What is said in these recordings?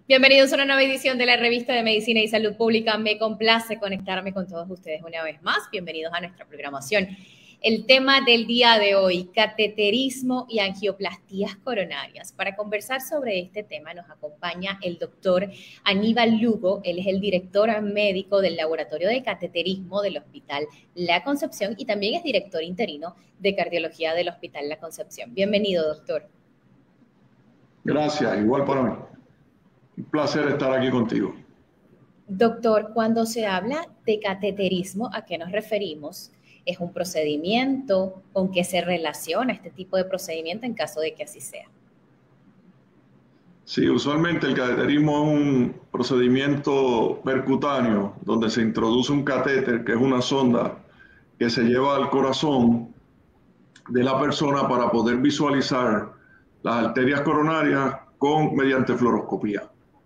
Bienvenidos a una nueva edición de la revista de Medicina y Salud Pública. Me complace conectarme con todos ustedes una vez más. Bienvenidos a nuestra programación. El tema del día de hoy, cateterismo y angioplastías coronarias. Para conversar sobre este tema nos acompaña el doctor Aníbal Lugo. Él es el director médico del Laboratorio de Cateterismo del Hospital La Concepción y también es director interino de cardiología del Hospital La Concepción. Bienvenido, doctor. Gracias, igual para mí. Un placer estar aquí contigo. Doctor, cuando se habla de cateterismo, ¿a qué nos referimos? ¿Es un procedimiento? ¿Con qué se relaciona este tipo de procedimiento en caso de que así sea? Sí, usualmente el cateterismo es un procedimiento percutáneo donde se introduce un catéter, que es una sonda que se lleva al corazón de la persona para poder visualizar las arterias coronarias mediante fluoroscopía.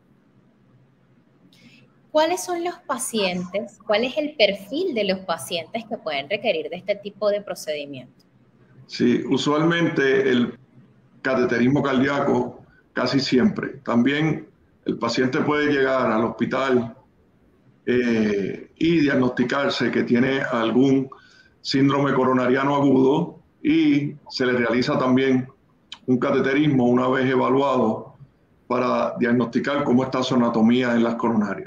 ¿Cuáles son los pacientes? ¿Cuál es el perfil de los pacientes que pueden requerir de este tipo de procedimiento? Sí, usualmente el cateterismo cardíaco casi siempre. También el paciente puede llegar al hospital y diagnosticarse que tiene algún síndrome coronariano agudo y se le realiza también un cateterismo una vez evaluado para diagnosticar cómo está su anatomía en las coronarias.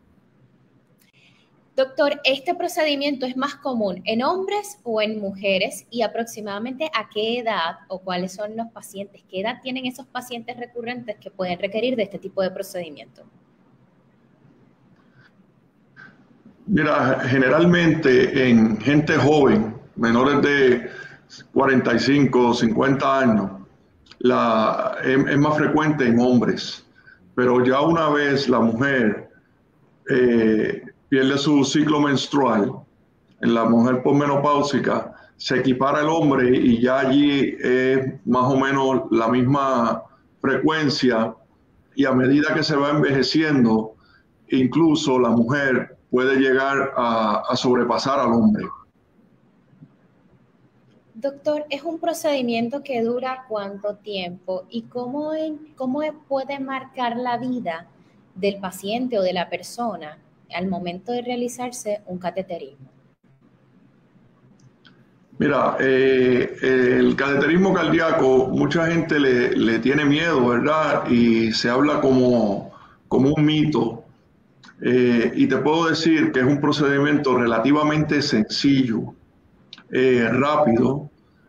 Doctor, ¿este procedimiento es más común en hombres o en mujeres? ¿Y aproximadamente a qué edad o cuáles son los pacientes? ¿Qué edad tienen esos pacientes recurrentes que pueden requerir de este tipo de procedimiento? Mira, generalmente en gente joven, menores de 45 o 50 años, es más frecuente en hombres, pero ya una vez la mujer pierde su ciclo menstrual, en la mujer posmenopáusica, se equipara el hombre y ya allí es más o menos la misma frecuencia y a medida que se va envejeciendo, incluso la mujer puede llegar a sobrepasar al hombre. Doctor, ¿es un procedimiento que dura cuánto tiempo y cómo puede marcar la vida del paciente o de la persona al momento de realizarse un cateterismo? Mira, el cateterismo cardíaco, mucha gente le tiene miedo, ¿verdad? Y se habla como un mito. Y te puedo decir que es un procedimiento relativamente sencillo, rápido.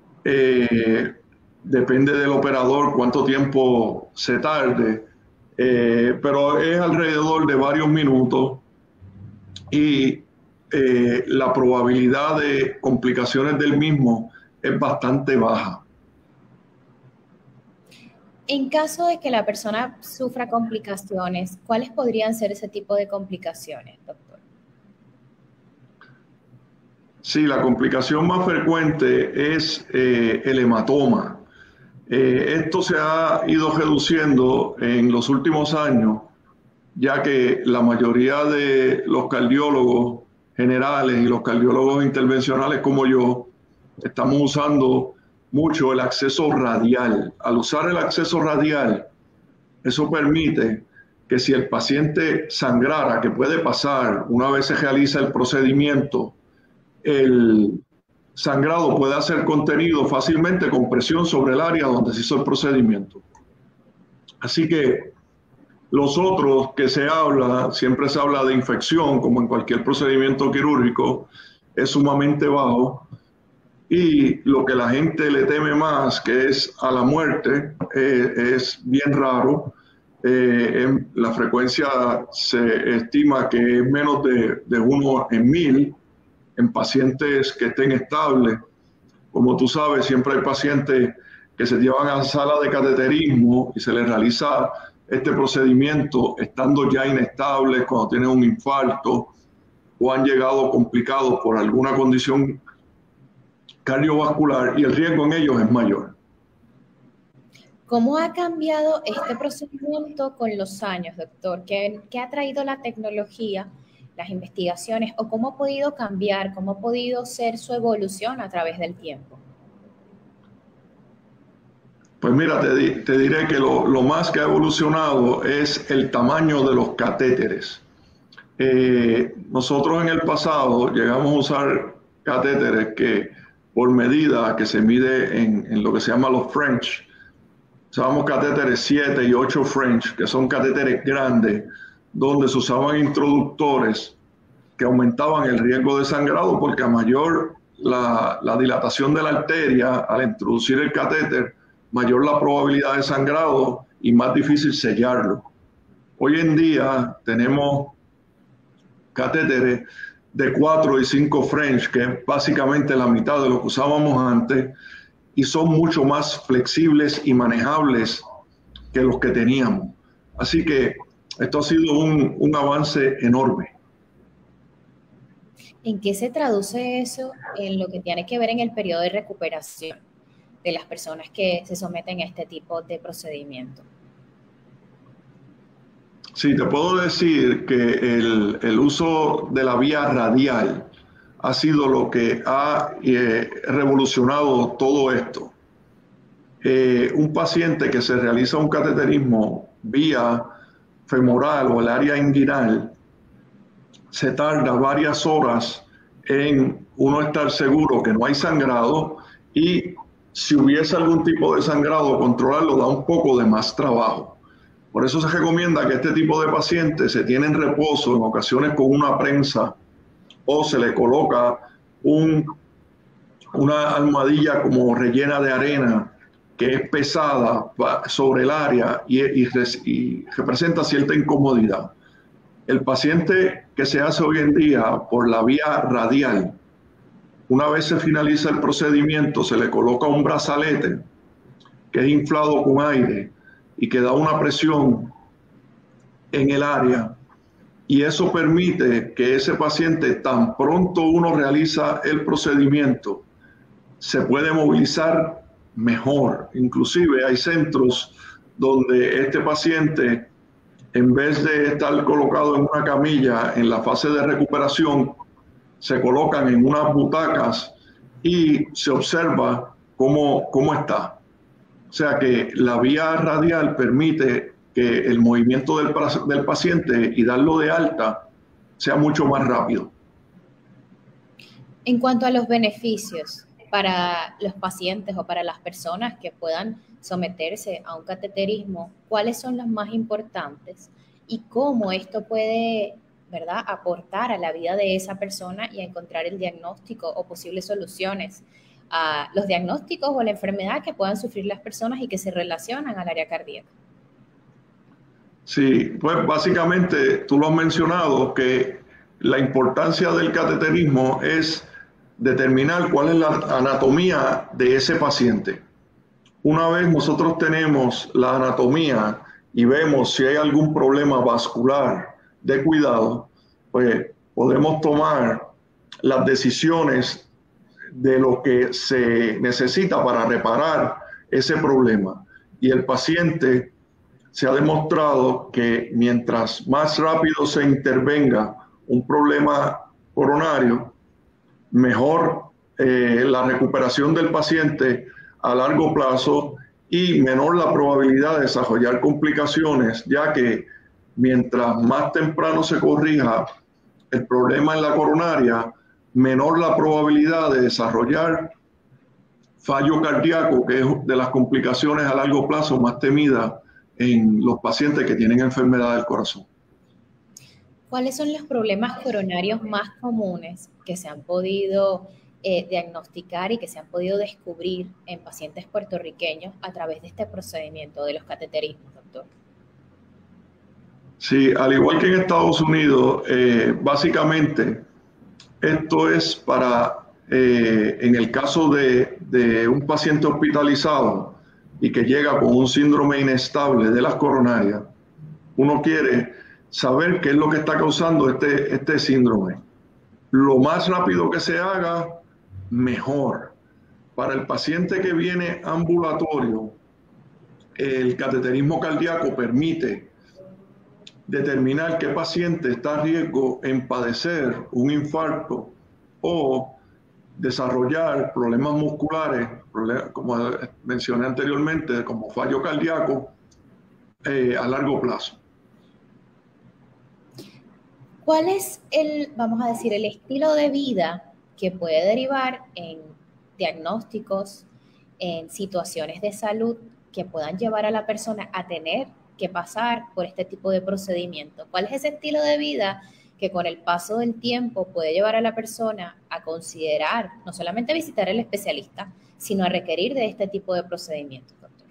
Depende del operador cuánto tiempo se tarde, pero es alrededor de varios minutos y la probabilidad de complicaciones del mismo es bastante baja. En caso de que la persona sufra complicaciones, ¿cuáles podrían ser ese tipo de complicaciones, doctor? Sí, la complicación más frecuente es el hematoma. Esto se ha ido reduciendo en los últimos años, ya que la mayoría de los cardiólogos generales y los cardiólogos intervencionales como yo estamos usando mucho el acceso radial. Al usar el acceso radial, eso permite que si el paciente sangrara, que puede pasar una vez se realiza el procedimiento, el sangrado puede ser contenido fácilmente con presión sobre el área donde se hizo el procedimiento. Así que los otros que se habla, siempre se habla de infección, como en cualquier procedimiento quirúrgico, es sumamente bajo. Y lo que la gente le teme más, que es a la muerte, es bien raro. La frecuencia se estima que es menos de 1 en 1000 en pacientes que estén estables. Como tú sabes, siempre hay pacientes que se llevan a la sala de cateterismo y se les realiza este procedimiento estando ya inestables, cuando tienen un infarto o han llegado complicados por alguna condición cardiovascular y el riesgo en ellos es mayor. ¿Cómo ha cambiado este procedimiento con los años, doctor? ¿Qué ha traído la tecnología, las investigaciones o cómo ha podido cambiar, cómo ha podido ser su evolución a través del tiempo? Pues mira, te diré que lo más que ha evolucionado es el tamaño de los catéteres. Nosotros en el pasado llegamos a usar catéteres que por medida que se mide en lo que se llama los French, usábamos catéteres 7 y 8 French, que son catéteres grandes, donde se usaban introductores que aumentaban el riesgo de sangrado, porque a mayor la dilatación de la arteria al introducir el catéter, mayor la probabilidad de sangrado y más difícil sellarlo. Hoy en día tenemos catéteres de 4 y 5 French, que es básicamente la mitad de lo que usábamos antes, y son mucho más flexibles y manejables que los que teníamos. Así que esto ha sido un avance enorme. ¿En qué se traduce eso en lo que tiene que ver en el periodo de recuperación de las personas que se someten a este tipo de procedimiento? Sí, te puedo decir que el uso de la vía radial ha sido lo que ha revolucionado todo esto. Un paciente que se realiza un cateterismo vía femoral o el área inguinal se tarda varias horas en uno estar seguro que no hay sangrado, y si hubiese algún tipo de sangrado, controlarlo da un poco de más trabajo. Por eso se recomienda que este tipo de pacientes se tiene en reposo, en ocasiones con una prensa, o se le coloca una almohadilla como rellena de arena, que es pesada sobre el área y representa cierta incomodidad. El paciente que se hace hoy en día por la vía radial, una vez se finaliza el procedimiento, se le coloca un brazalete que es inflado con aire y que da una presión en el área, y eso permite que ese paciente, tan pronto uno realiza el procedimiento, se puede movilizar mejor. Inclusive hay centros donde este paciente, en vez de estar colocado en una camilla en la fase de recuperación, se colocan en unas butacas y se observa cómo está. O sea que la vía radial permite que el movimiento del paciente y darlo de alta sea mucho más rápido. En cuanto a los beneficios para los pacientes o para las personas que puedan someterse a un cateterismo, ¿cuáles son los más importantes y cómo esto puede, ¿verdad?, aportar a la vida de esa persona y a encontrar el diagnóstico o posibles soluciones a los diagnósticos o la enfermedad que puedan sufrir las personas y que se relacionan al área cardíaca? Sí, pues básicamente tú lo has mencionado, que la importancia del cateterismo es determinar cuál es la anatomía de ese paciente. Una vez nosotros tenemos la anatomía y vemos si hay algún problema vascular de cuidado, pues podemos tomar las decisiones de lo que se necesita para reparar ese problema. Y el paciente, se ha demostrado que mientras más rápido se intervenga un problema coronario, mejor la recuperación del paciente a largo plazo y menor la probabilidad de desarrollar complicaciones, ya que mientras más temprano se corrija el problema en la coronaria, menor la probabilidad de desarrollar fallo cardíaco, que es de las complicaciones a largo plazo más temidas en los pacientes que tienen enfermedad del corazón. ¿Cuáles son los problemas coronarios más comunes que se han podido diagnosticar y que se han podido descubrir en pacientes puertorriqueños a través de este procedimiento de los cateterismos, doctor? Sí, al igual que en Estados Unidos, básicamente esto es para, en el caso de un paciente hospitalizado y que llega con un síndrome inestable de las coronarias, uno quiere saber qué es lo que está causando este síndrome. Lo más rápido que se haga, mejor. Para el paciente que viene ambulatorio, el cateterismo cardíaco permite determinar qué paciente está a riesgo en padecer un infarto o desarrollar problemas musculares problemas, como mencioné anteriormente, como fallo cardíaco a largo plazo. ¿Cuál es vamos a decir, el estilo de vida que puede derivar en diagnósticos, en situaciones de salud que puedan llevar a la persona a tener que pasar por este tipo de procedimiento? ¿Cuál es ese estilo de vida que con el paso del tiempo puede llevar a la persona a considerar no solamente visitar al especialista, sino a requerir de este tipo de procedimientos, doctor?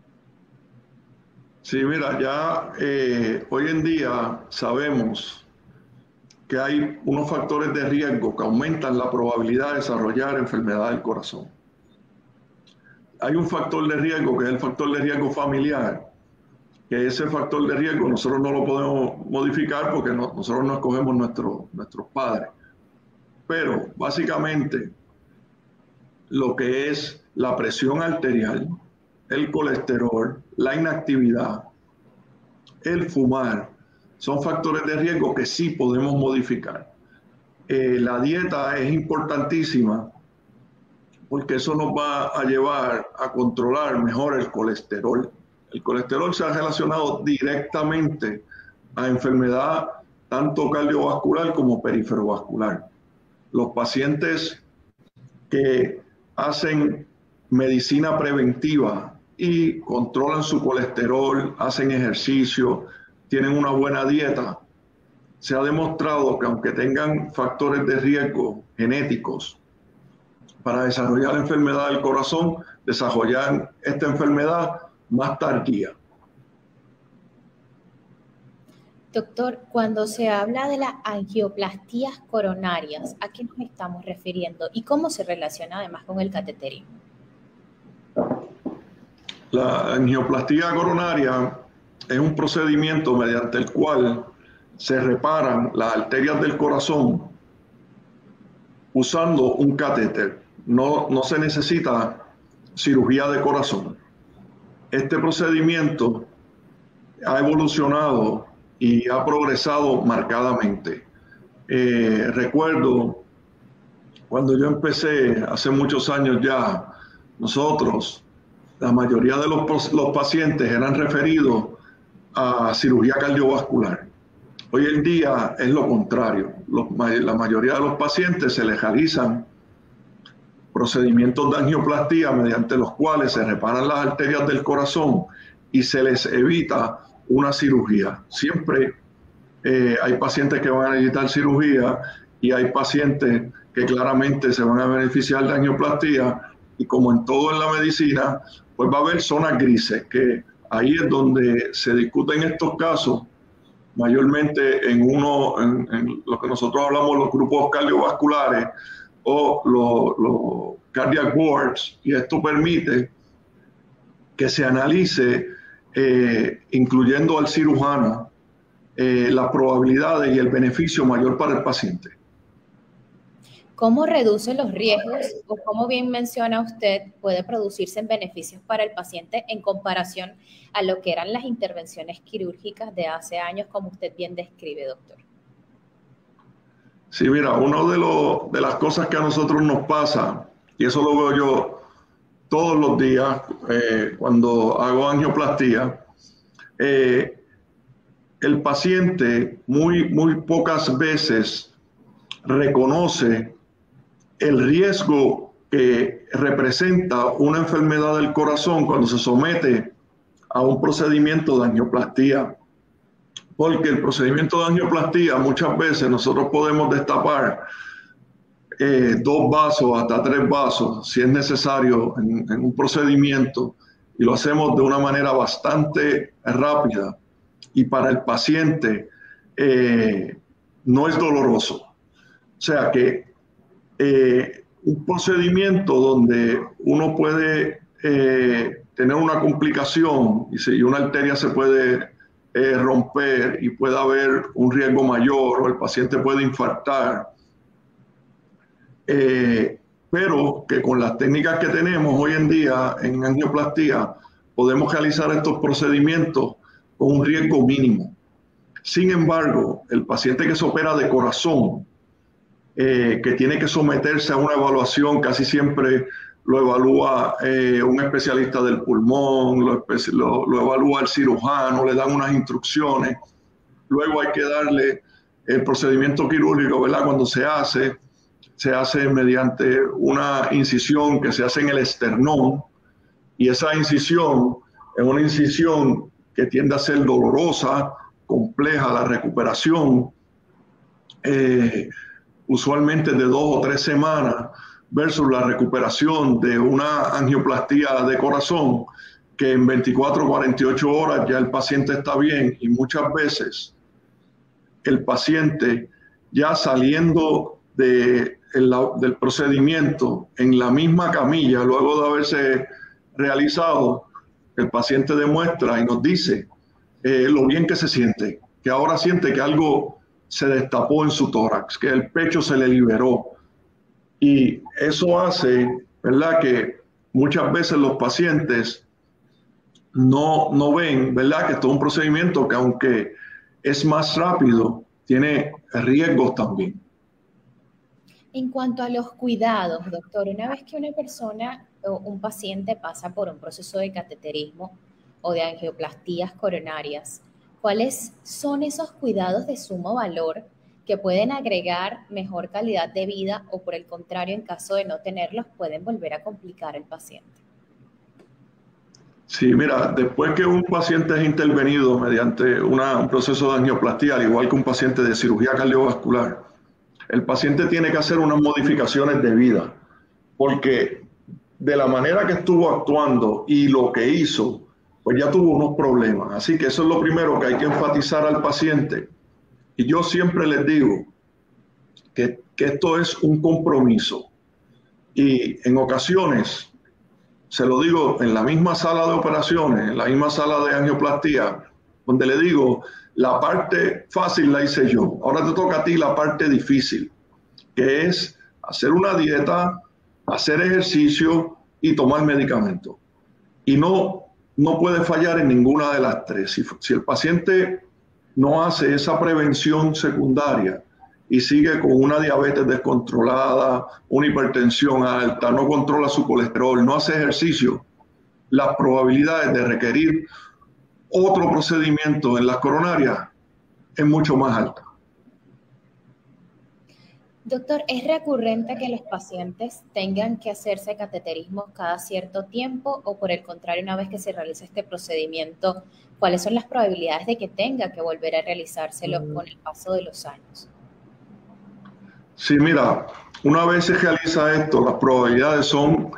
Sí, mira, ya hoy en día sabemos que hay unos factores de riesgo que aumentan la probabilidad de desarrollar enfermedad del corazón. Hay un factor de riesgo que es el factor de riesgo familiar, que ese factor de riesgo nosotros no lo podemos modificar porque nosotros no escogemos nuestros padres. Pero básicamente lo que es la presión arterial, el colesterol, la inactividad, el fumar, son factores de riesgo que sí podemos modificar. La dieta es importantísima porque eso nos va a llevar a controlar mejor el colesterol. El colesterol se ha relacionado directamente a enfermedad tanto cardiovascular como periferovascular. Los pacientes que hacen medicina preventiva y controlan su colesterol, hacen ejercicio, tienen una buena dieta, se ha demostrado que aunque tengan factores de riesgo genéticos para desarrollar la enfermedad del corazón, desarrollan esta enfermedad más tardía. Doctor, cuando se habla de las angioplastías coronarias, ¿a qué nos estamos refiriendo? ¿Y cómo se relaciona además con el cateterismo? La angioplastía coronaria es un procedimiento mediante el cual se reparan las arterias del corazón usando un catéter. No se necesita cirugía de corazón. Este procedimiento ha evolucionado y ha progresado marcadamente. Recuerdo cuando yo empecé hace muchos años ya, nosotros, la mayoría de los pacientes eran referidos a cirugía cardiovascular. Hoy en día es lo contrario. La mayoría de los pacientes se les realizan procedimientos de angioplastía mediante los cuales se reparan las arterias del corazón y se les evita una cirugía. Siempre hay pacientes que van a necesitar cirugía y hay pacientes que claramente se van a beneficiar de angioplastía, y como en todo en la medicina, pues va a haber zonas grises, que ahí es donde se discuten estos casos, mayormente en lo que nosotros hablamos los grupos cardiovasculares o los cardiac boards, y esto permite que se analice, incluyendo al cirujano, las probabilidades y el beneficio mayor para el paciente. ¿Cómo reduce los riesgos o cómo bien menciona usted puede producirse en beneficios para el paciente en comparación a lo que eran las intervenciones quirúrgicas de hace años, como usted bien describe, doctor? Sí, mira, una de las cosas que a nosotros nos pasa, y eso lo veo yo todos los días cuando hago angioplastía, el paciente muy pocas veces reconoce el riesgo que representa una enfermedad del corazón cuando se somete a un procedimiento de angioplastía. Porque el procedimiento de angioplastía muchas veces nosotros podemos destapar 2 vasos hasta 3 vasos si es necesario en un procedimiento, y lo hacemos de una manera bastante rápida y para el paciente no es doloroso. O sea que un procedimiento donde uno puede tener una complicación y una arteria se puede romper y puede haber un riesgo mayor o el paciente puede infartar, pero que con las técnicas que tenemos hoy en día en angioplastía podemos realizar estos procedimientos con un riesgo mínimo. Sin embargo, el paciente que se opera de corazón, que tiene que someterse a una evaluación casi siempre lo evalúa un especialista del pulmón, lo evalúa el cirujano, le dan unas instrucciones. Luego hay que darle el procedimiento quirúrgico, ¿verdad? Cuando se hace mediante una incisión que se hace en el esternón, y esa incisión es una incisión que tiende a ser dolorosa, compleja la recuperación, usualmente de 2 o 3 semanas, versus la recuperación de una angioplastía de corazón, que en 24 o 48 horas ya el paciente está bien, y muchas veces el paciente ya saliendo del procedimiento en la misma camilla, luego de haberse realizado, el paciente demuestra y nos dice lo bien que se siente, que ahora siente que algo se destapó en su tórax, que el pecho se le liberó. Y eso hace, ¿verdad?, que muchas veces los pacientes no ven, ¿verdad?, que esto es un procedimiento que, aunque es más rápido, tiene riesgos también. En cuanto a los cuidados, doctor, una vez que una persona o un paciente pasa por un proceso de cateterismo o de angioplastías coronarias, ¿cuáles son esos cuidados de sumo valor que pueden agregar mejor calidad de vida o, por el contrario, en caso de no tenerlos, pueden volver a complicar al paciente? Sí, mira, después que un paciente es intervenido mediante un proceso de angioplastía, al igual que un paciente de cirugía cardiovascular, el paciente tiene que hacer unas modificaciones de vida, porque de la manera que estuvo actuando y lo que hizo, pues ya tuvo unos problemas. Así que eso es lo primero que hay que enfatizar al paciente. Y yo siempre les digo que esto es un compromiso. Y en ocasiones, se lo digo en la misma sala de operaciones, en la misma sala de angioplastía, donde le digo, la parte fácil la hice yo, ahora te toca a ti la parte difícil, que es hacer una dieta, hacer ejercicio y tomar medicamento. Y no puede fallar en ninguna de las tres. Si el paciente no hace esa prevención secundaria y sigue con una diabetes descontrolada, una hipertensión alta, no controla su colesterol, no hace ejercicio, las probabilidades de requerir otro procedimiento en las coronarias es mucho más alta. Doctor, ¿es recurrente que los pacientes tengan que hacerse cateterismo cada cierto tiempo o, por el contrario, una vez que se realiza este procedimiento, cuáles son las probabilidades de que tenga que volver a realizárselo con el paso de los años? Sí, mira, una vez se realiza esto, las probabilidades son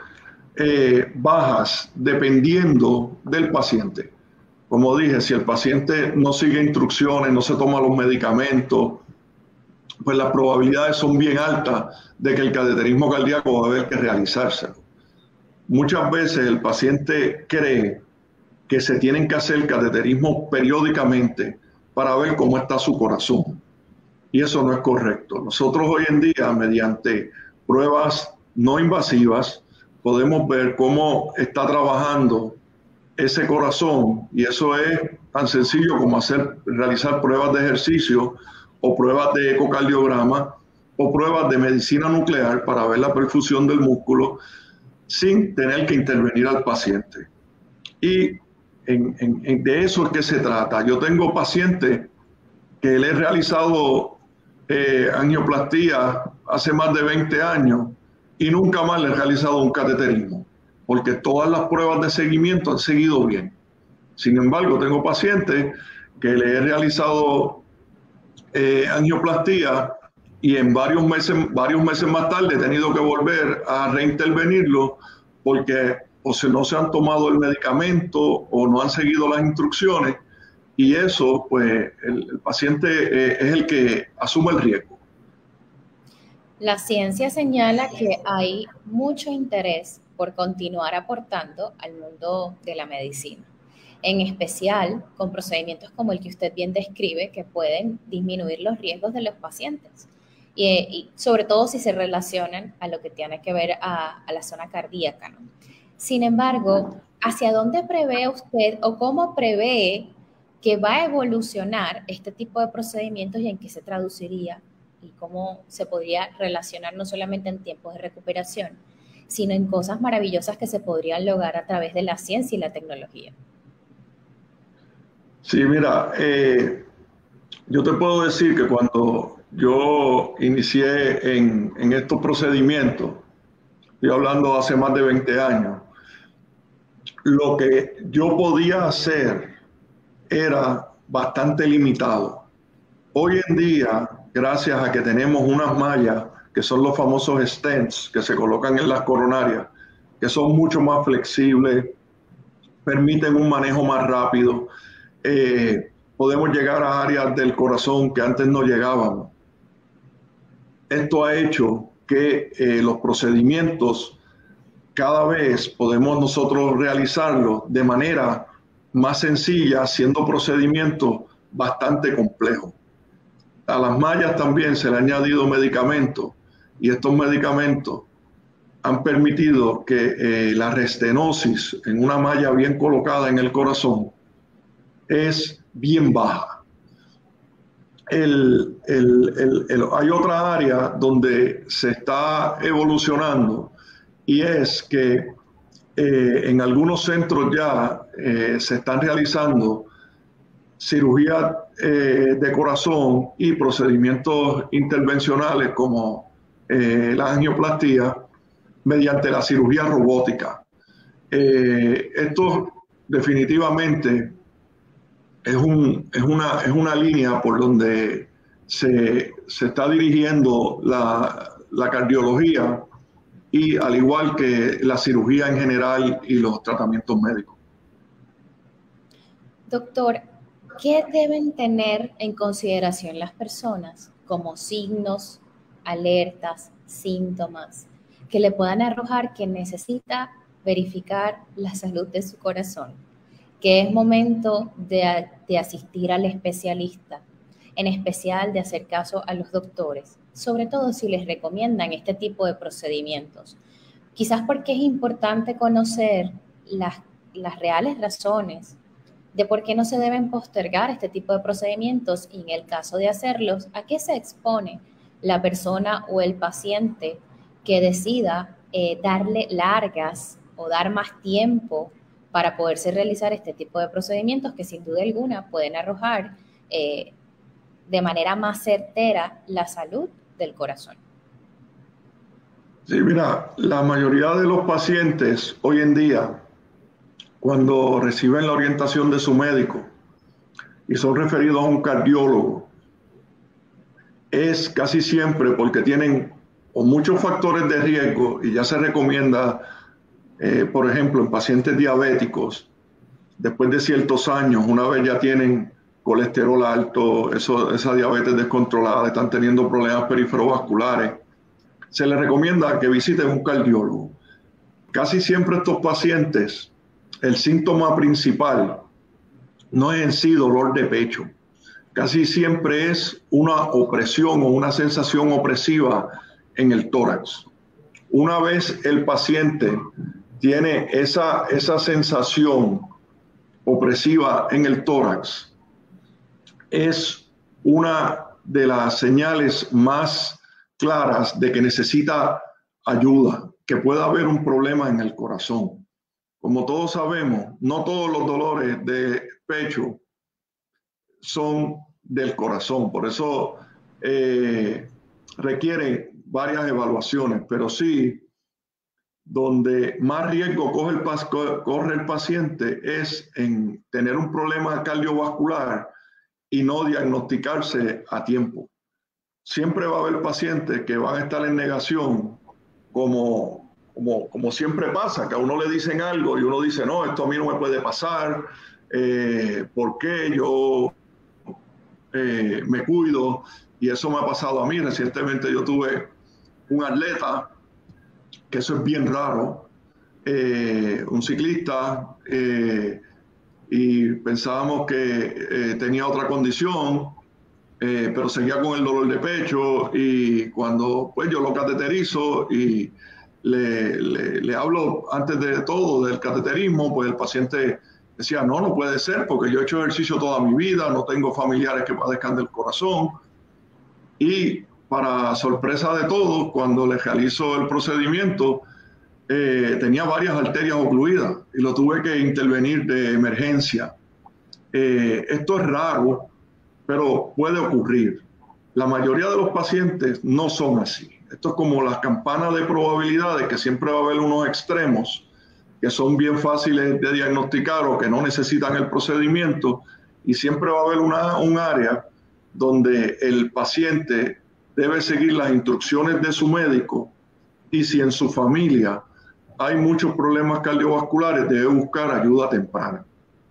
bajas dependiendo del paciente. Como dije, si el paciente no sigue instrucciones, no se toma los medicamentos, pues las probabilidades son bien altas de que el cateterismo cardíaco va a haber que realizárselo. Muchas veces el paciente cree que se tienen que hacer cateterismo periódicamente para ver cómo está su corazón. Y eso no es correcto. Nosotros hoy en día, mediante pruebas no invasivas, podemos ver cómo está trabajando ese corazón, y eso es tan sencillo como realizar pruebas de ejercicio o pruebas de ecocardiograma o pruebas de medicina nuclear para ver la perfusión del músculo sin tener que intervenir al paciente. Y de eso es que se trata. Yo tengo pacientes que le he realizado angioplastía hace más de 20 años y nunca más le he realizado un cateterismo, porque todas las pruebas de seguimiento han seguido bien. Sin embargo, tengo pacientes que le he realizado angioplastía y en varios meses más tarde he tenido que volver a reintervenirlo porque no se han tomado el medicamento o no han seguido las instrucciones, y eso, pues, el paciente es el que asume el riesgo. La ciencia señala que hay mucho interés por continuar aportando al mundo de la medicina, en especial con procedimientos como el que usted bien describe, que pueden disminuir los riesgos de los pacientes, y sobre todo si se relacionan a lo que tiene que ver a la zona cardíaca, ¿no? Sin embargo, ¿hacia dónde prevé usted o cómo prevé que va a evolucionar este tipo de procedimientos y en qué se traduciría y cómo se podría relacionar no solamente en tiempos de recuperación, sino en cosas maravillosas que se podrían lograr a través de la ciencia y la tecnología. Sí, mira, yo te puedo decir que cuando yo inicié en estos procedimientos, estoy hablando hace más de 20 años, lo que yo podía hacer era bastante limitado. Hoy en día, gracias a que tenemos unas mallas, que son los famosos stents que se colocan en las coronarias, que son mucho más flexibles, permiten un manejo más rápido, podemos llegar a áreas del corazón que antes no llegábamos. Esto ha hecho que los procedimientos cada vez podemos nosotros realizarlos de manera más sencilla, siendo procedimientos bastante complejos. A las mallas también se le han añadido medicamentos y estos medicamentos han permitido que la restenosis en una malla bien colocada en el corazón es bien baja. Hay otra área donde se está evolucionando y es que en algunos centros ya se están realizando cirugía de corazón y procedimientos intervencionales como la angioplastía mediante la cirugía robótica. Esto definitivamente es una línea por donde se está dirigiendo la cardiología y al igual que la cirugía en general y los tratamientos médicos. Doctor, ¿qué deben tener en consideración las personas como signos, alertas, síntomas que le puedan arrojar que necesita verificar la salud de su corazón? Que es momento de asistir al especialista, en especial de hacer caso a los doctores, sobre todo si les recomiendan este tipo de procedimientos. Quizás porque es importante conocer las reales razones de por qué no se deben postergar este tipo de procedimientos y en el caso de hacerlos, ¿a qué se expone la persona o el paciente que decida darle largas o dar más tiempo para poderse realizar este tipo de procedimientos que sin duda alguna pueden arrojar de manera más certera la salud del corazón? Sí, mira, la mayoría de los pacientes hoy en día, cuando reciben la orientación de su médico y son referidos a un cardiólogo, es casi siempre porque tienen o muchos factores de riesgo y ya se recomienda, por ejemplo, en pacientes diabéticos, después de ciertos años, una vez ya tienen colesterol alto, esa diabetes descontrolada, están teniendo problemas periferovasculares, se les recomienda que visiten un cardiólogo. Casi siempre estos pacientes, el síntoma principal no es en sí dolor de pecho, casi siempre es una opresión o una sensación opresiva en el tórax. Una vez el paciente tiene esa sensación opresiva en el tórax, es una de las señales más claras de que necesita ayuda, que pueda haber un problema en el corazón. Como todos sabemos, no todos los dolores de pecho son del corazón, por eso requiere varias evaluaciones, pero sí, donde más riesgo corre el paciente es en tener un problema cardiovascular y no diagnosticarse a tiempo. Siempre va a haber pacientes que van a estar en negación, como siempre pasa, que a uno le dicen algo y uno dice, no, esto a mí no me puede pasar, ¿por qué yo me cuido? Y eso me ha pasado a mí. Recientemente yo tuve un atleta, que eso es bien raro, un ciclista, y pensábamos que tenía otra condición, pero seguía con el dolor de pecho, y cuando pues yo lo cateterizo y le hablo antes de todo del cateterismo, pues el paciente decía, no puede ser, porque yo he hecho ejercicio toda mi vida, no tengo familiares que padezcan del corazón. Y para sorpresa de todos, cuando le realizo el procedimiento, tenía varias arterias ocluidas y lo tuve que intervenir de emergencia. Esto es raro, pero puede ocurrir. La mayoría de los pacientes no son así. Esto es como las campanas de probabilidades, que siempre va a haber unos extremos que son bien fáciles de diagnosticar o que no necesitan el procedimiento, y siempre va a haber un área donde el paciente debe seguir las instrucciones de su médico, y si en su familia hay muchos problemas cardiovasculares, debe buscar ayuda temprana.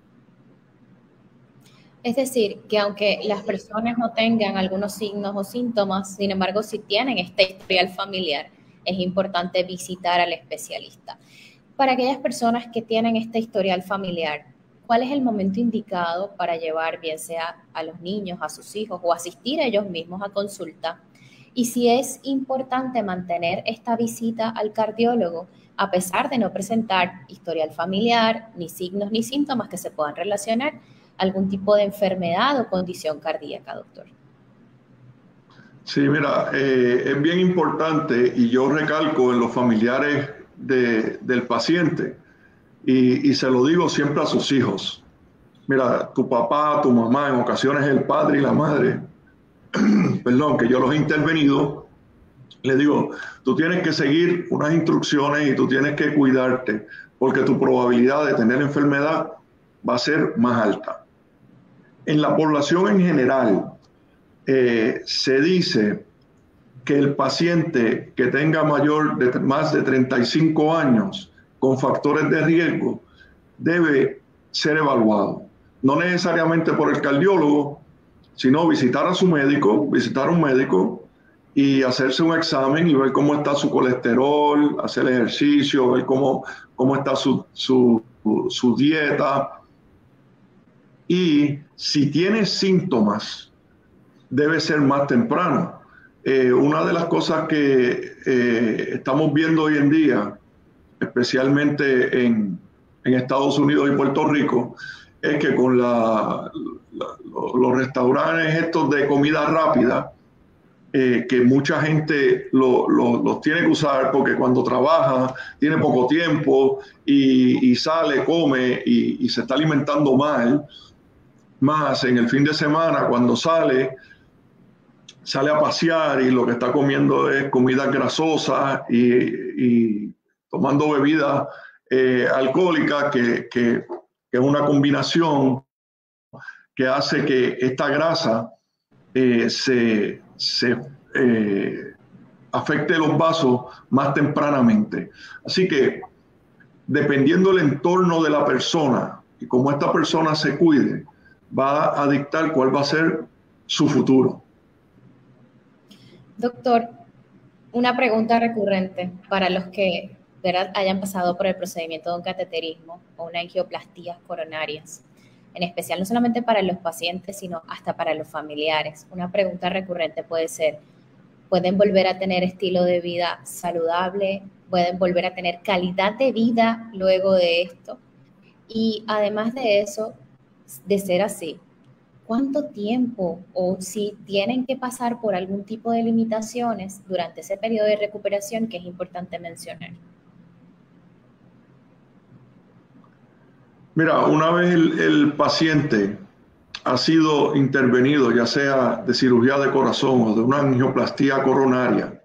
Es decir, que aunque las personas no tengan algunos signos o síntomas, sin embargo, si tienen este historial familiar, es importante visitar al especialista. Para aquellas personas que tienen este historial familiar, ¿cuál es el momento indicado para llevar, bien sea a los niños, a sus hijos o asistir a ellos mismos a consulta? Y si es importante mantener esta visita al cardiólogo a pesar de no presentar historial familiar, ni signos ni síntomas que se puedan relacionar a algún tipo de enfermedad o condición cardíaca, doctor. Sí, mira, es bien importante, y yo recalco en los familiares del paciente, y se lo digo siempre a sus hijos. Mira, tu papá, tu mamá, en ocasiones el padre y la madre, perdón, que yo los he intervenido, les digo, tú tienes que seguir unas instrucciones y tú tienes que cuidarte, porque tu probabilidad de tener enfermedad va a ser más alta. En la población en general, se dice que el paciente que tenga más de 35 años con factores de riesgo debe ser evaluado. No necesariamente por el cardiólogo, sino visitar a su médico, visitar a un médico y hacerse un examen y ver cómo está su colesterol, hacer ejercicio, ver cómo está su dieta. Y si tiene síntomas, debe ser más temprano. Una de las cosas que estamos viendo hoy en día, especialmente en Estados Unidos y Puerto Rico, es que con los restaurantes estos de comida rápida, que mucha gente los tiene que usar porque cuando trabaja tiene poco tiempo y sale, come y se está alimentando mal, más en el fin de semana cuando sale a pasear y lo que está comiendo es comida grasosa y tomando bebidas alcohólicas, que es una combinación que hace que esta grasa se afecte los vasos más tempranamente. Así que, dependiendo del entorno de la persona y cómo esta persona se cuide, va a dictar cuál va a ser su futuro. Doctor, una pregunta recurrente para los que, ¿verdad?, hayan pasado por el procedimiento de un cateterismo o una angioplastías coronarias, en especial no solamente para los pacientes, sino hasta para los familiares. Una pregunta recurrente puede ser, ¿pueden volver a tener estilo de vida saludable? ¿Pueden volver a tener calidad de vida luego de esto? Y además de eso, de ser así, ¿cuánto tiempo o si tienen que pasar por algún tipo de limitaciones durante ese periodo de recuperación que es importante mencionar? Mira, una vez el paciente ha sido intervenido, ya sea de cirugía de corazón o de una angioplastía coronaria,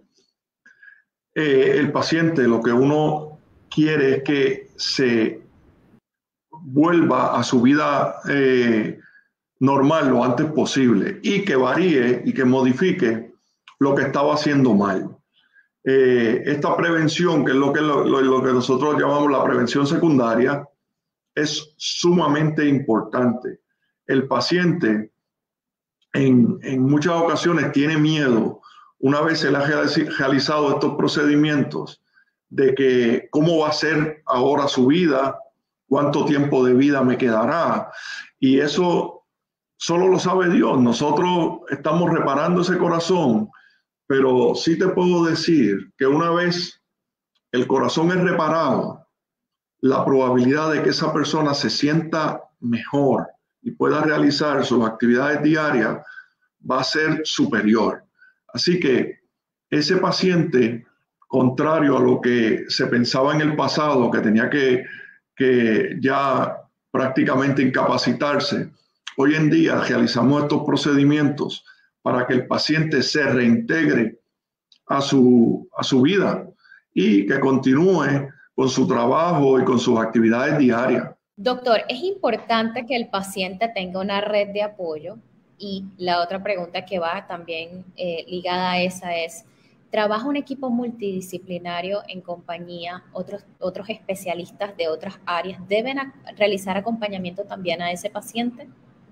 el paciente, lo que uno quiere es que se vuelva a su vida normal lo antes posible y que varíe y que modifique lo que estaba haciendo mal. Esta prevención, que es lo que nosotros llamamos la prevención secundaria, es sumamente importante. El paciente en muchas ocasiones tiene miedo, una vez se le ha realizado estos procedimientos, de que cómo va a ser ahora su vida, cuánto tiempo de vida me quedará. Y eso solo lo sabe Dios. Nosotros estamos reparando ese corazón, pero sí te puedo decir que una vez el corazón es reparado, la probabilidad de que esa persona se sienta mejor y pueda realizar sus actividades diarias va a ser superior. Así que ese paciente contrario a lo que se pensaba en el pasado, que tenía que ya prácticamente incapacitarse. Hoy en día realizamos estos procedimientos para que el paciente se reintegre a su vida y que continúe con su trabajo y con sus actividades diarias. Doctor, es importante que el paciente tenga una red de apoyo, y la otra pregunta que va también ligada a esa es, ¿trabaja un equipo multidisciplinario en compañía? ¿Otros especialistas de otras áreas deben realizar acompañamiento también a ese paciente?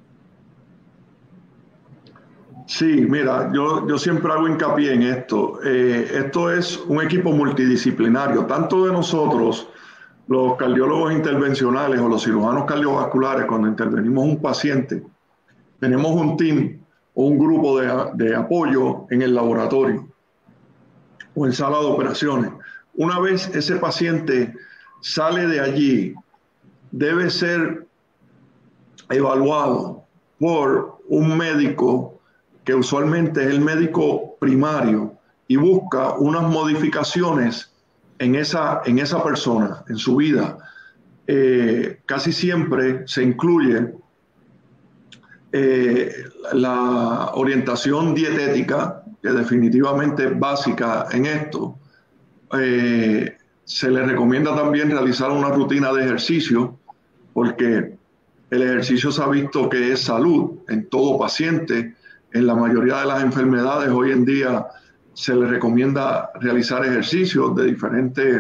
Sí, mira, yo siempre hago hincapié en esto. Esto es un equipo multidisciplinario, tanto de nosotros, los cardiólogos intervencionales o los cirujanos cardiovasculares, cuando intervenimos un paciente, tenemos un team o un grupo de apoyo en el laboratorio o en sala de operaciones. Una vez ese paciente sale de allí, debe ser evaluado por un médico que usualmente es el médico primario y busca unas modificaciones en esa persona, en su vida. Casi siempre se incluye la orientación dietética, que definitivamente es básica en esto. Se le recomienda también realizar una rutina de ejercicio, porque el ejercicio se ha visto que es salud en todo paciente. En la mayoría de las enfermedades hoy en día se le recomienda realizar ejercicios de diferentes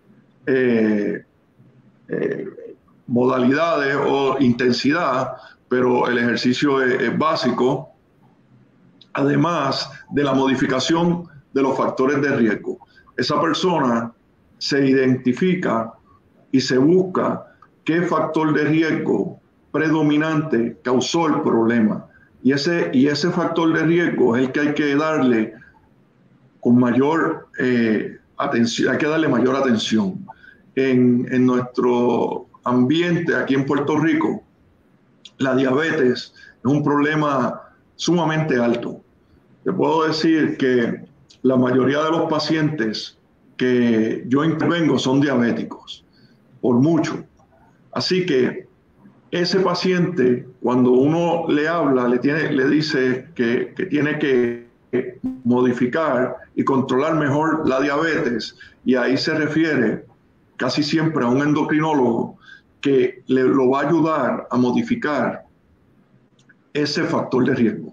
modalidades o intensidad, pero el ejercicio es básico, además de la modificación de los factores de riesgo. Esa persona se identifica y se busca qué factor de riesgo predominante causó el problema. Y ese factor de riesgo es el que hay que darle con mayor atención, hay que darle mayor atención. En nuestro ambiente aquí en Puerto Rico, la diabetes es un problema sumamente alto. Te puedo decir que la mayoría de los pacientes que yo intervengo son diabéticos, por mucho. Así que ese paciente, cuando uno le habla, le dice que tiene que modificar y controlar mejor la diabetes, y ahí se refiere casi siempre a un endocrinólogo que lo va a ayudar a modificar ese factor de riesgo.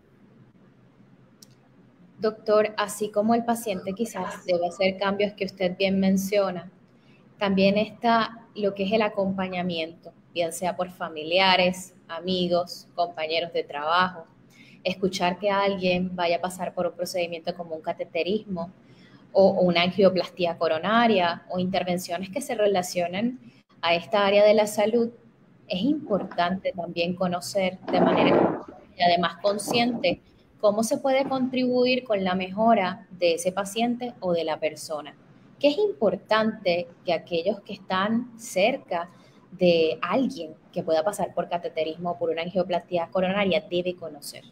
Doctor, así como el paciente quizás debe hacer cambios que usted bien menciona, también está lo que es el acompañamiento, bien sea por familiares, amigos, compañeros de trabajo. Escuchar que alguien vaya a pasar por un procedimiento como un cateterismo o una angioplastía coronaria o intervenciones que se relacionan a esta área de la salud, es importante también conocer de manera y además consciente cómo se puede contribuir con la mejora de ese paciente o de la persona. Que es importante que aquellos que están cerca de alguien que pueda pasar por cateterismo o por una angioplastía coronaria debe conocer.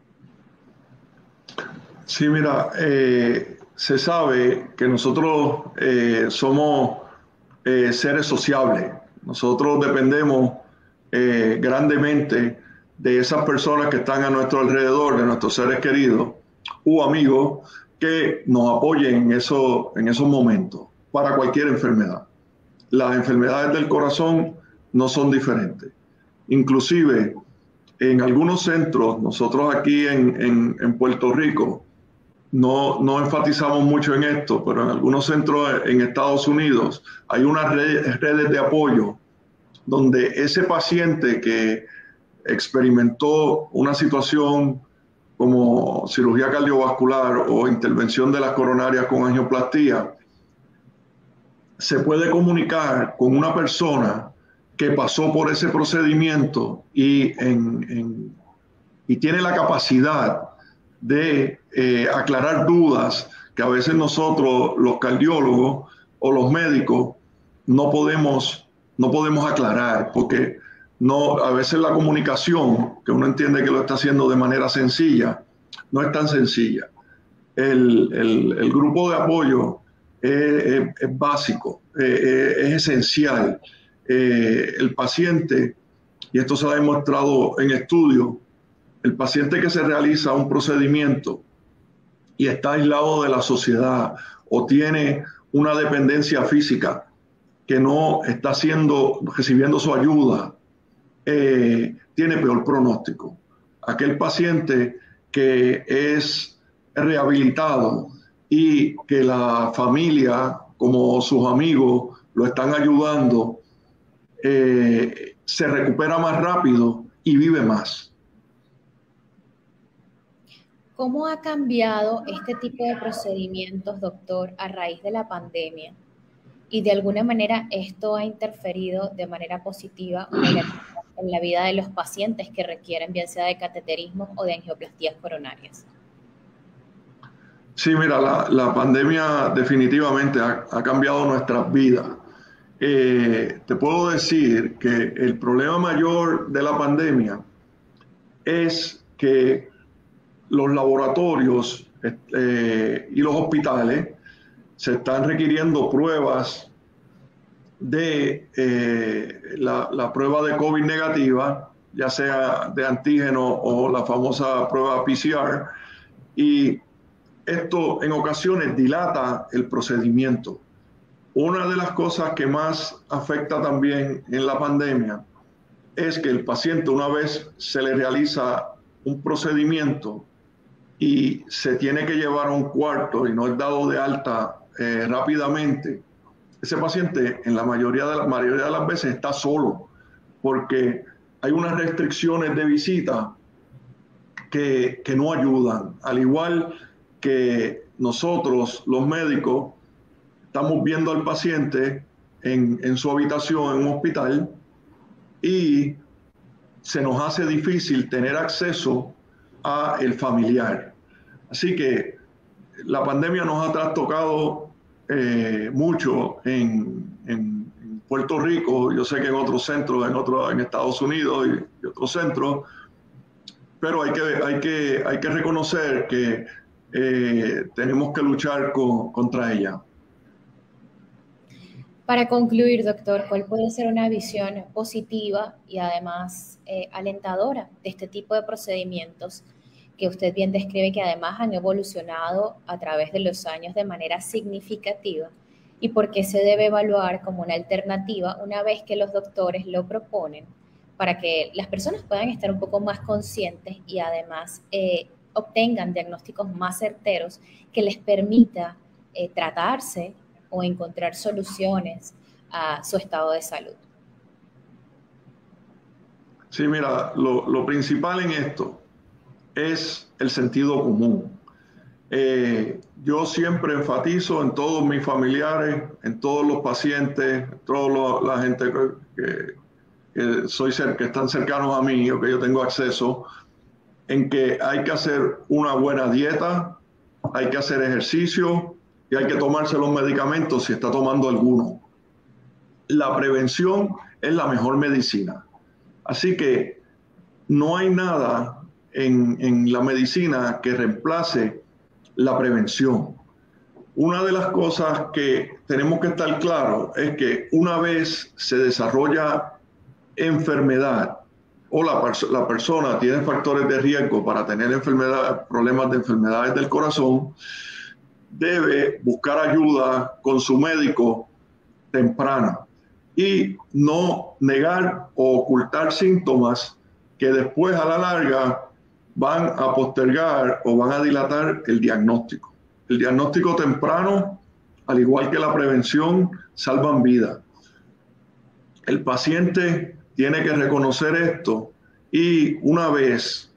Sí, mira, se sabe que nosotros somos seres sociables. Nosotros dependemos grandemente de esas personas que están a nuestro alrededor, de nuestros seres queridos u amigos que nos apoyen en esos momentos para cualquier enfermedad. Las enfermedades del corazón no son diferentes. Inclusive, en algunos centros, nosotros aquí en Puerto Rico, no enfatizamos mucho en esto, pero en algunos centros en Estados Unidos hay unas redes de apoyo donde ese paciente que experimentó una situación como cirugía cardiovascular o intervención de las coronarias con angioplastía, se puede comunicar con una persona que pasó por ese procedimiento y tiene la capacidad de aclarar dudas que a veces nosotros, los cardiólogos o los médicos, no podemos aclarar, porque a veces la comunicación, que uno entiende que lo está haciendo de manera sencilla, no es tan sencilla. El grupo de apoyo es básico, es esencial. El paciente, y esto se ha demostrado en estudios, el paciente que se realiza un procedimiento y está aislado de la sociedad o tiene una dependencia física que no está recibiendo su ayuda, tiene peor pronóstico. Aquel paciente que es rehabilitado y que la familia, como sus amigos, lo están ayudando, se recupera más rápido y vive más. ¿Cómo ha cambiado este tipo de procedimientos, doctor, a raíz de la pandemia? Y de alguna manera esto ha interferido de manera positiva o negativa en la vida de los pacientes que requieren bien sea de cateterismo o de angioplastías coronarias. Sí, mira, la pandemia definitivamente ha cambiado nuestras vidas. Te puedo decir que el problema mayor de la pandemia es que los laboratorios y los hospitales se están requiriendo pruebas de la prueba de COVID negativa, ya sea de antígeno o la famosa prueba PCR, y esto en ocasiones dilata el procedimiento. Una de las cosas que más afecta también en la pandemia es que el paciente, una vez se le realiza un procedimiento y se tiene que llevar a un cuarto y no es dado de alta rápidamente, ese paciente en la mayoría de las veces está solo porque hay unas restricciones de visita que no ayudan. Al igual que nosotros, los médicos, estamos viendo al paciente en su habitación en un hospital y se nos hace difícil tener acceso a el familiar. Así que la pandemia nos ha trastocado mucho en Puerto Rico, yo sé que en otros centros, en Estados Unidos y otros centros, pero hay que reconocer que tenemos que luchar contra ella. Para concluir, doctor, ¿cuál puede ser una visión positiva y además alentadora de este tipo de procedimientos que usted bien describe que además han evolucionado a través de los años de manera significativa y por qué se debe evaluar como una alternativa una vez que los doctores lo proponen para que las personas puedan estar un poco más conscientes y además obtengan diagnósticos más certeros que les permita tratarse o encontrar soluciones a su estado de salud? Sí, mira, lo principal en esto es el sentido común. Yo siempre enfatizo en todos mis familiares, en todos los pacientes, en toda la gente que están cercanos a mí o que yo tengo acceso, en que hay que hacer una buena dieta, hay que hacer ejercicio y hay que tomarse los medicamentos si está tomando alguno. La prevención es la mejor medicina. Así que no hay nada en la medicina que reemplace la prevención. Una de las cosas que tenemos que estar claros es que una vez se desarrolla enfermedad o la persona tiene factores de riesgo para tener problemas de enfermedades del corazón, debe buscar ayuda con su médico temprana y no negar o ocultar síntomas que después a la larga van a postergar o van a dilatar el diagnóstico. El diagnóstico temprano, al igual que la prevención, salvan vidas. El paciente tiene que reconocer esto y una vez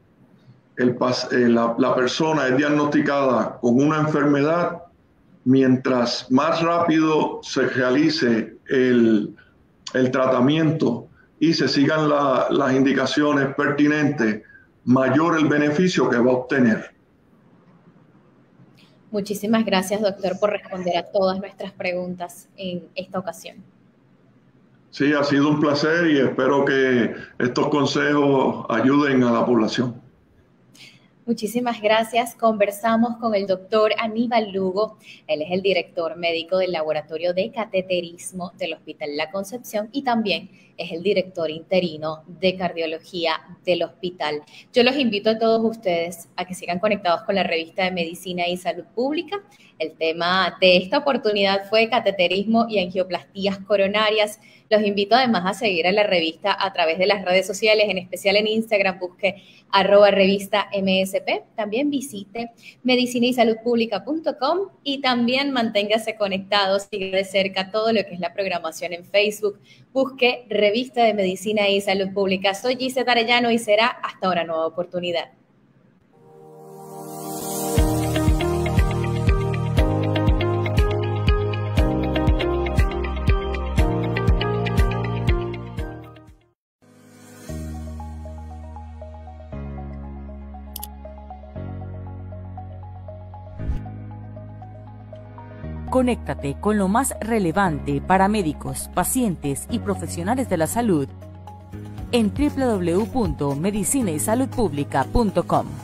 la persona es diagnosticada con una enfermedad, mientras más rápido se realice el tratamiento y se sigan las indicaciones pertinentes, mayor el beneficio que va a obtener. Muchísimas gracias, doctor, por responder a todas nuestras preguntas en esta ocasión. Sí, ha sido un placer y espero que estos consejos ayuden a la población. Muchísimas gracias. Conversamos con el doctor Aníbal Lugo. Él es el director médico del Laboratorio de Cateterismo del Hospital La Concepción y también es el director interino de cardiología del hospital. Yo los invito a todos ustedes a que sigan conectados con la revista de Medicina y Salud Pública. El tema de esta oportunidad fue cateterismo y angioplastías coronarias. Los invito además a seguir a la revista a través de las redes sociales, en especial en Instagram, busque @revista MSP. También visite medicinaysaludpublica.com y también manténgase conectado, siga de cerca todo lo que es la programación en Facebook. Busque Revista de Medicina y Salud Pública. Soy Gisette Arellano y será hasta una nueva oportunidad. Conéctate con lo más relevante para médicos, pacientes y profesionales de la salud en www.medicinaysaludpublica.com.